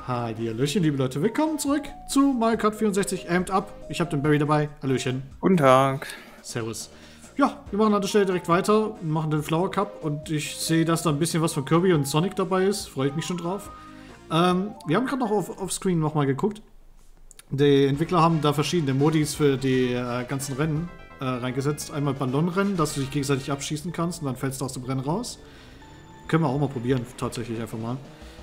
Hallöchen, liebe Leute. Willkommen zurück zu Mario Kart 64 Amped Up. Ich habe den Barry dabei. Hallöchen. Guten Tag. Servus. Ja, wir machen an der Stelle direkt weiter und machen den Flower Cup. Und ich sehe, dass da ein bisschen was von Kirby und Sonic dabei ist. Freue ich mich schon drauf. Wir haben gerade noch offscreen nochmal geguckt. Die Entwickler haben da verschiedene Modis für die ganzen Rennen reingesetzt. Einmal Ballonrennen, dass du dich gegenseitig abschießen kannst und dann fällst du aus dem Rennen raus. Können wir auch mal probieren, tatsächlich einfach mal.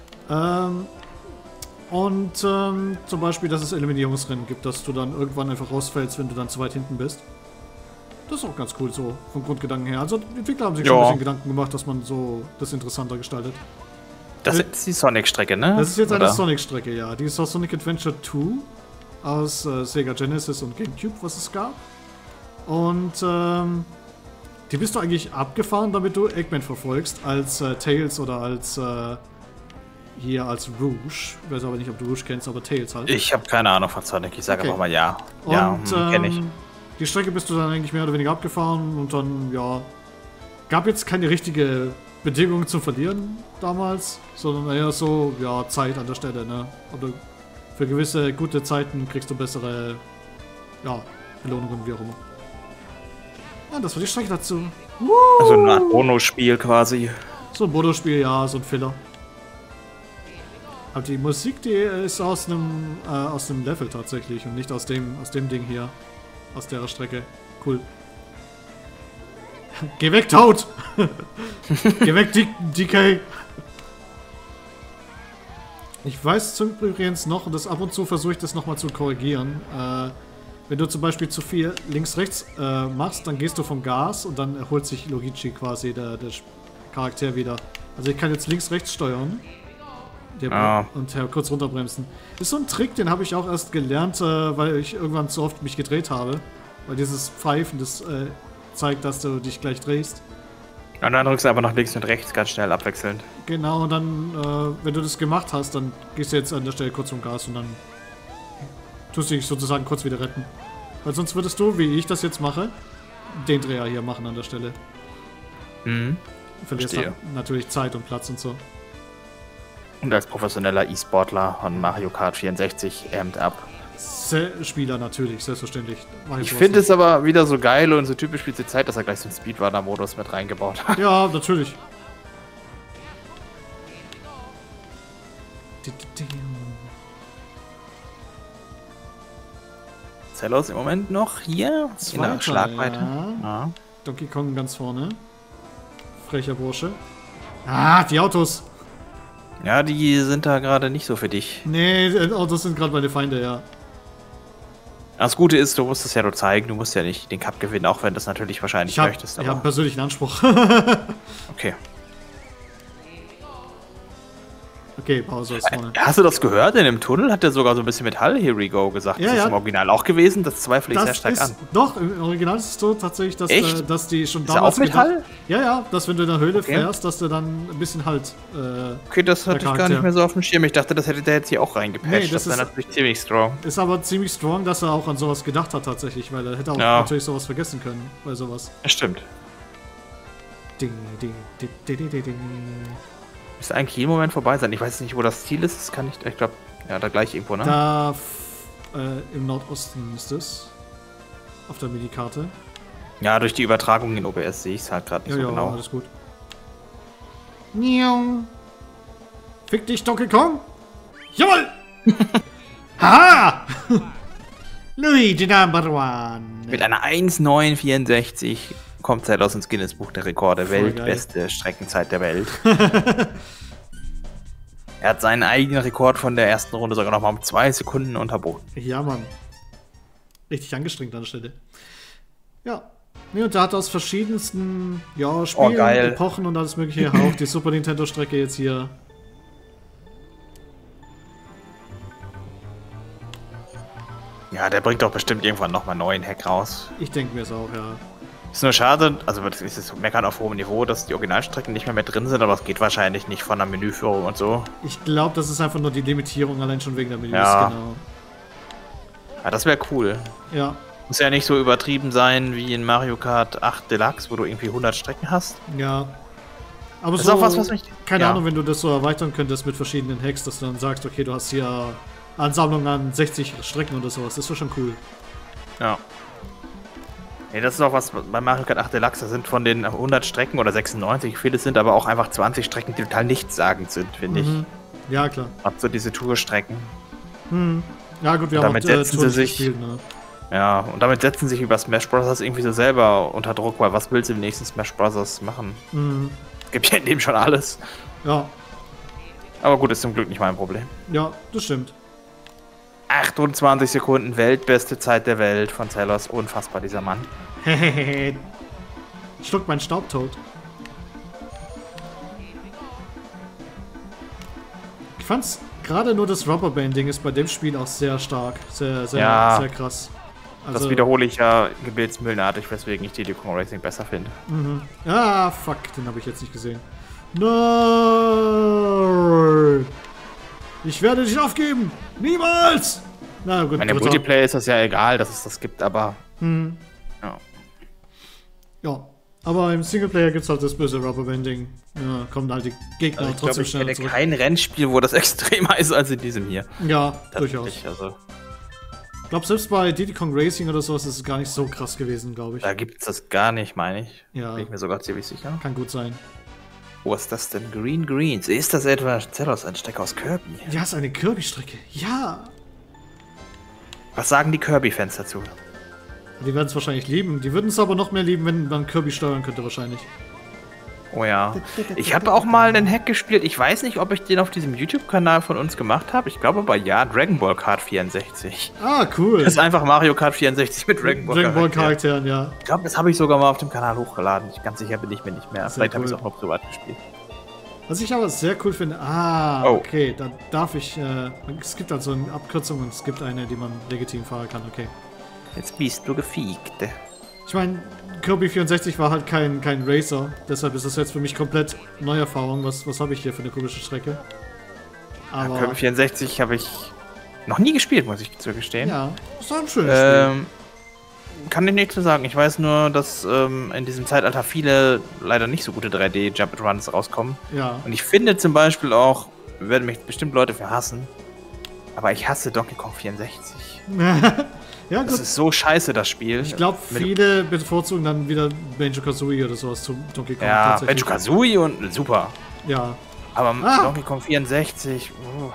Zum Beispiel, dass es Eliminierungsrennen gibt, dass du dann irgendwann einfach rausfällst, wenn du dann zu weit hinten bist. Das ist auch ganz cool so, vom Grundgedanken her. Also die Entwickler haben sich schon ein bisschen Gedanken gemacht, dass man so das interessanter gestaltet. Das ist die Sonic-Strecke, ne? Das ist jetzt eine Sonic-Strecke, ja. Die ist aus Sonic Adventure 2 aus Sega Genesis und GameCube, was es gab. Und die bist du eigentlich abgefahren, damit du Eggman verfolgst, als Tails oder als hier als Rouge. Ich weiß aber nicht, ob du Rouge kennst, aber Tails halt. Ich habe keine Ahnung von Sonic, ich sage einfach mal ja. Und kenn ich. Die Strecke bist du dann eigentlich mehr oder weniger abgefahren und dann, ja, gab jetzt keine richtige Bedingung zum Verlieren damals, sondern eher so, ja, Zeit an der Stelle, ne? Aber für gewisse gute Zeiten kriegst du bessere, ja, Belohnungen, wie auch immer. Ja, das war die Strecke dazu. Also eine Art Bonus-Spiel quasi. So ein Bonus-Spiel, ja, so ein Filler. Aber die Musik, die ist aus einem Level tatsächlich und nicht aus dem Ding hier. Aus der Strecke. Cool. Geh weg, Toad! Geh weg, DK! Ich weiß zum übrigens noch, und das ab und zu versuche ich das nochmal zu korrigieren. Wenn du zum Beispiel zu viel links-rechts machst, dann gehst du vom Gas und dann erholt sich Luigi quasi, der Charakter wieder. Also ich kann jetzt links-rechts steuern. Und kurz runterbremsen. Ist so ein Trick, den habe ich auch erst gelernt, weil ich irgendwann zu oft mich gedreht habe. Weil dieses Pfeifen, das zeigt, dass du dich gleich drehst. Und dann drückst du einfach nach links und rechts ganz schnell abwechselnd. Genau, und dann, wenn du das gemacht hast, dann gehst du jetzt an der Stelle kurz vom Gas und dann tust du dich sozusagen kurz wieder retten. Weil sonst würdest du, wie ich das jetzt mache, den Dreher hier machen an der Stelle. Mhm. Verlierst dann natürlich Zeit und Platz und so. Und als professioneller E-Sportler von Mario Kart 64 Amped Up. Spieler natürlich, selbstverständlich. Ich finde es aber wieder so geil und so typisch spielt die Zeit, dass er gleich so einen Speedrunner-Modus mit reingebaut hat. Ja, natürlich. Zellos im Moment noch hier in der Schlagweite. Ja. Donkey Kong ganz vorne. Frecher Bursche. Ah, die Autos! Ja, die sind da gerade nicht so für dich. Nee, Autos sind gerade meine Feinde, ja. Das Gute ist, du musst es ja nur zeigen, du musst ja nicht den Cup gewinnen, auch wenn du das natürlich wahrscheinlich möchtest. Ich habe einen persönlichen Anspruch. Okay. Okay, Pause ist vorne. Hast du das gehört? In dem Tunnel hat er sogar so ein bisschen Metall Here we go gesagt. Ja, ist das im Original auch gewesen? Das zweifle ich sehr stark an. Doch, im Original ist es so tatsächlich, dass die schon damals. Ist er auch Metall? Ja, dass wenn du in der Höhle fährst, dass du dann ein bisschen halt. Okay, das hatte ich gar nicht mehr so auf dem Schirm. Ich dachte, das hätte der jetzt hier auch reingepatcht. Nee, das wäre natürlich ziemlich strong. Ist aber ziemlich strong, dass er auch an sowas gedacht hat tatsächlich, weil er hätte auch natürlich sowas vergessen können bei sowas. Stimmt. Ding, ding, ding, ding, ding, ding. Müsste eigentlich jeden Moment vorbei sein. Ich weiß nicht, wo das Ziel ist. Das kann ich glaube, ja, da gleich irgendwo, ne? Da im Nordosten ist es. Auf der Minikarte. Ja, durch die Übertragung in OBS sehe ich es halt gerade nicht so genau. Alles gut. Niau. Fick dich, Donkey Kong! Jawoll! Haha! Luigi Number One! Mit einer 1,964 kommt Zellos ins Guinness-Buch der Rekorde. Voll Weltbeste geil. Streckenzeit der Welt. Er hat seinen eigenen Rekord von der ersten Runde sogar noch mal um 2 Sekunden unterboten. Ja, Mann. Richtig angestrengt an der Stelle. Ja. Nee, und der hat aus verschiedensten Spielen, Epochen und alles mögliche auch die Super Nintendo-Strecke jetzt hier. Ja, der bringt doch bestimmt irgendwann nochmal einen neuen Hack raus. Ich denke mir es auch, ja. Ist nur schade, also das ist meckern auf hohem Niveau, dass die Originalstrecken nicht mehr mit drin sind, aber es geht wahrscheinlich nicht von der Menüführung und so. Ich glaube, das ist einfach nur die Limitierung, allein schon wegen der Menüs, ja. Genau. Ja, das wäre cool. Ja. Muss ja nicht so übertrieben sein wie in Mario Kart 8 Deluxe, wo du irgendwie 100 Strecken hast. Ja. Aber das so ist auch was mich keine Ahnung, wenn du das so erweitern könntest mit verschiedenen Hacks, dass du dann sagst, okay, du hast hier Ansammlung an 60 Strecken oder sowas. Das ist schon cool. Ja. Nee, das ist auch was bei Mario Kart 8 Deluxe. Da sind von den 100 Strecken oder 96, viele sind aber auch einfach 20 Strecken, die total nichtssagend sind, finde ich. Ja, klar. Ab so diese Tourstrecken. Ja, gut, wir damit haben auch setzen sie sich. gespielt, ne? Ja, und damit setzen sich über Smash Bros. Irgendwie so selber unter Druck, weil was willst du im nächsten Smash Bros. Machen? Es gibt ja in dem schon alles. Ja. Aber gut, ist zum Glück nicht mein Problem. Ja, das stimmt. 28 Sekunden, weltbeste Zeit der Welt von Zelos. Unfassbar, dieser Mann. Schluckt mein Staubtod. Ich fand's gerade nur das Rubberbanding ist bei dem Spiel auch sehr stark. Sehr krass. Also, das wiederhole ich ja gebetsmühlenartig, weswegen ich Diddy Kong Racing besser finde. Ah, fuck, den habe ich jetzt nicht gesehen. Nein! Ich werde nicht aufgeben! Niemals! Na gut, Im Multiplayer ist das ja egal, dass es das gibt, aber... Ja. Ja, aber im Singleplayer gibt es halt das böse Rubberbanding. Ja, kommen halt die Gegner also trotzdem schnell zurück. Ich kenne kein Rennspiel, wo das extremer ist als in diesem hier. Ja, durchaus. Also. Ich glaube, selbst bei Diddy Kong Racing oder sowas ist es gar nicht so krass gewesen, glaube ich. Da gibt es das gar nicht, meine ich. Ja. Bin ich mir sogar ziemlich sicher. Kann gut sein. Wo ist das denn? Green Greens. Ist das etwa Zelos, ein Stecker aus Kirby? Ja, ist eine Kirby-Strecke. Ja! Was sagen die Kirby-Fans dazu? Die werden es wahrscheinlich lieben. Die würden es aber noch mehr lieben, wenn man Kirby steuern könnte, wahrscheinlich. Oh ja. Ich habe auch mal einen Hack gespielt. Ich weiß nicht, ob ich den auf diesem YouTube-Kanal von uns gemacht habe. Ich glaube aber ja, Dragon Ball Kart 64. Ah, cool. Das ist einfach Mario Kart 64 mit Dragon Ball Charakteren, ja. Ich glaube, das habe ich sogar mal auf dem Kanal hochgeladen. Ganz sicher bin ich mir nicht mehr. Sehr Vielleicht habe ich cool. es auch noch privat gespielt. Was ich aber sehr cool finde, okay, da darf ich, es gibt also eine Abkürzung und es gibt eine, die man legitim fahren kann, okay. Jetzt bist du gefiegt. Ich meine, Kirby 64 war halt kein Racer, deshalb ist das jetzt für mich komplett neue Erfahrung. Was habe ich hier für eine komische Strecke? Aber Kirby 64 habe ich noch nie gespielt, muss ich zugestehen. ja, ist doch ein schönes Spiel. Kann ich nichts zu sagen. Ich weiß nur, dass in diesem Zeitalter viele leider nicht so gute 3D-Jump-and-Runs rauskommen. Ja. Und ich finde zum Beispiel auch, werden mich bestimmt Leute für hassen, aber ich hasse Donkey Kong 64. Ja, gut. Das ist so scheiße, das Spiel. Ich glaube, viele bevorzugen dann wieder Banjo-Kazooie oder sowas zum Donkey Kong. Ja, tatsächlich. Banjo-Kazooie und super. Ja. Aber Donkey Kong 64,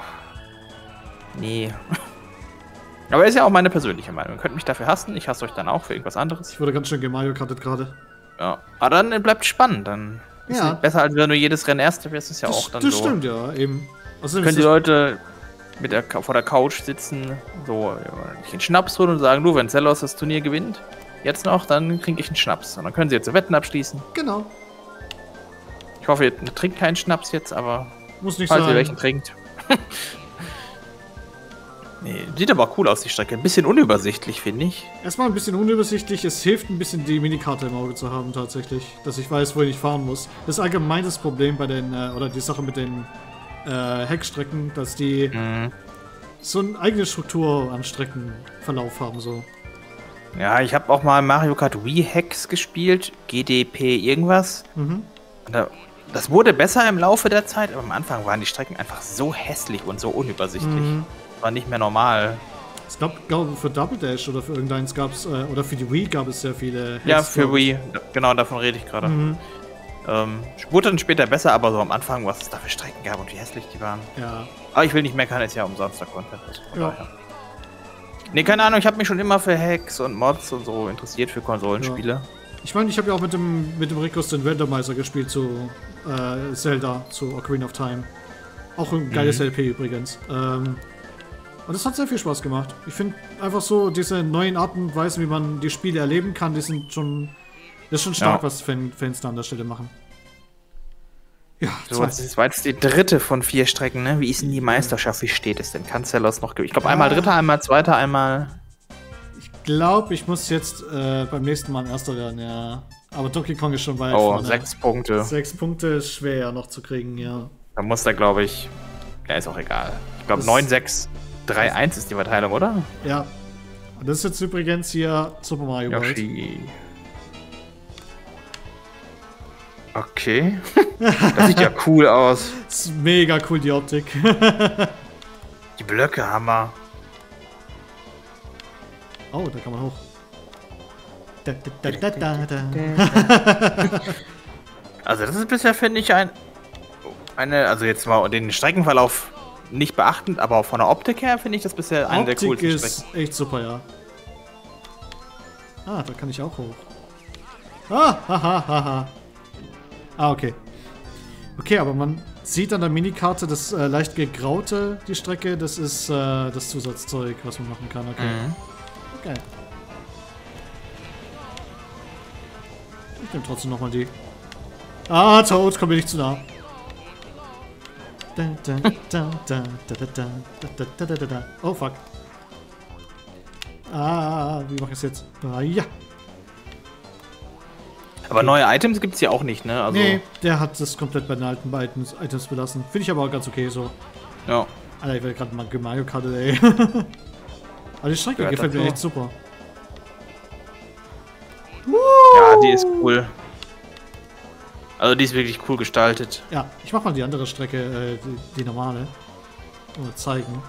nee. Aber ist ja auch meine persönliche Meinung. Ihr könnt mich dafür hassen, ich hasse euch dann auch für irgendwas anderes. Ich wurde ganz schön gemario kartet gerade. Ja. Aber dann bleibt spannend, dann ist es besser, als wenn du jedes Rennen Erster wirst, ist ja auch dann das so. stimmt, ja, eben. Außerdem Können die Leute vor der Couch sitzen, so einen Schnaps holen und sagen, du, wenn Zelos das Turnier gewinnt, jetzt noch, dann kriege ich einen Schnaps. Und dann können sie jetzt Wetten abschließen. Genau. Ich hoffe, ihr trinkt keinen Schnaps jetzt, aber muss nicht falls sein. ihr welchen trinkt. Nee, sieht aber auch cool aus, die Strecke. Ein bisschen unübersichtlich, finde ich. Erstmal ein bisschen unübersichtlich. Es hilft ein bisschen, die Minikarte im Auge zu haben, tatsächlich. Dass ich weiß, wo ich fahren muss. Das ist allgemein das Problem bei den, oder die Sache mit den Heckstrecken, dass die so eine eigene Struktur an Streckenverlauf haben, so. Ja, ich habe auch mal Mario Kart Wii Hacks gespielt. GDP irgendwas. Und das wurde besser im Laufe der Zeit, aber am Anfang waren die Strecken einfach so hässlich und so unübersichtlich. War nicht mehr normal. Ich glaube, für Double Dash oder für irgendeins gab es, oder für die Wii gab es sehr viele Hacks. Ja, für Wii, genau, davon rede ich gerade. Wurde dann später besser, aber so am Anfang, was es da für Strecken gab und wie hässlich die waren. Ja. Aber ich will nicht meckern, ist ja umsonst der Content. Ja. Nee, keine Ahnung, ich habe mich schon immer für Hacks und Mods und so interessiert für Konsolenspiele. Ja. Ich meine, ich habe ja auch mit dem Rikus den Randomizer gespielt zu Zelda, zu Ocarina of Time. Auch ein geiles LP übrigens. Und es hat sehr viel Spaß gemacht. Ich finde einfach so diese neuen Arten und Weisen, wie man die Spiele erleben kann, das ist schon stark, was Fans da an der Stelle machen. Ja, so, das war jetzt die dritte von 4 Strecken, ne? Wie ist denn die Meisterschaft? Wie steht es denn? Kann Zelos noch gewinnen? Ich glaube, einmal Dritter, einmal Zweiter, einmal... Ich glaube, ich muss jetzt beim nächsten Mal ein Erster werden, ja. Aber Donkey Kong ist schon weit vorne. 6 Punkte. 6 Punkte ist schwer noch zu kriegen, ja. Da muss er, glaube ich... Ja, ist auch egal. Ich glaube, 9-6... 3-1 ist die Verteilung, oder? Ja. Und das ist jetzt übrigens hier Super Mario World. Yoshi. Okay. Das sieht ja cool aus. Das ist mega cool, die Optik. Die Blöcke, Hammer. Oh, da kann man hoch. Da. Also das ist bisher, finde ich, also jetzt mal den Streckenverlauf nicht beachtend, aber von der Optik her finde ich das bisher eine der coolsten Strecken. Optik ist echt super, ja. Ah, da kann ich auch hoch. Ah, okay. Okay, aber man sieht an der Minikarte das leicht gegraute, die Strecke, das ist das Zusatzzeug, was man machen kann. Okay. Okay. Ich nehme trotzdem nochmal die. Ah, Toad, komm mir nicht zu nah. Oh, fuck. Ah, wie mache ich es jetzt? Ah, ja. Aber neue Items gibt es hier auch nicht, ne? Also, nee, der hat das komplett bei den alten Items belassen. Finde ich aber auch ganz okay so. ja. Alter, ich werde gerade mal Mario Kart, ey. Aber die Strecke gefällt mir echt super. Ja, die ist cool. Also die ist wirklich cool gestaltet. Ja, ich mach mal die andere Strecke, die normale. Oder zeigen.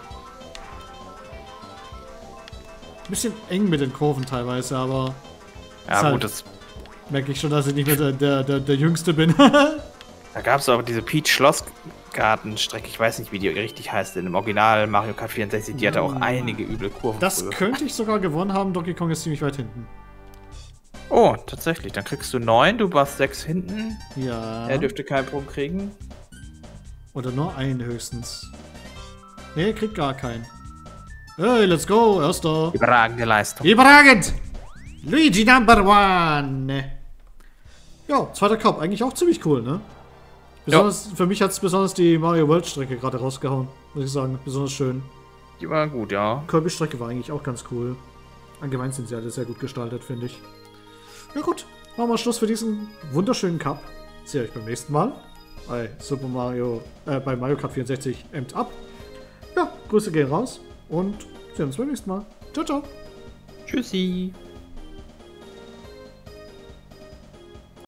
Bisschen eng mit den Kurven teilweise, aber... Ja gut, halt, das... merke ich schon, dass ich nicht mehr der Jüngste bin. Da gab es auch diese Peach-Schlossgarten-Strecke, ich weiß nicht, wie die richtig heißt, in dem Original Mario Kart 64, die hatte auch einige üble Kurven. Das früher. könnte ich sogar gewonnen haben, Donkey Kong ist ziemlich weit hinten. Oh, tatsächlich, dann kriegst du 9, du warst 6 hinten. Ja. Er dürfte keinen Punkt kriegen. Oder nur einen höchstens. Nee, er kriegt gar keinen. Hey, let's go, erster. Überragende Leistung. Überragend! Luigi Number One! Ja, zweiter Cup, eigentlich auch ziemlich cool, ne? Besonders, für mich hat es besonders die Mario World Strecke gerade rausgehauen, muss ich sagen. Besonders schön. Die war gut, ja. Kirby Strecke war eigentlich auch ganz cool. Allgemein sind sie alle sehr gut gestaltet, finde ich. Ja gut, machen wir Schluss für diesen wunderschönen Cup. Seht euch beim nächsten Mal bei bei Mario Kart 64 Amped Up. Ja, Grüße gehen raus und sehen uns beim nächsten Mal. Ciao, ciao. Tschüssi.